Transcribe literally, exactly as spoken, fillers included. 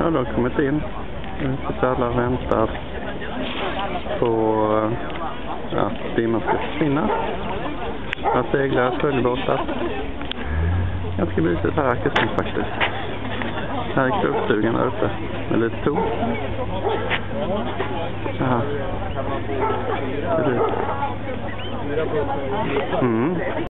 Ja, då har kommit in. Nu sitter alla och väntar på ja, att dimman ska försvinna. Här seglar följdbåtar. Ganska mysigt här Arkesund faktiskt. Här är krokstugan där uppe med lite tom. Så här. Mm.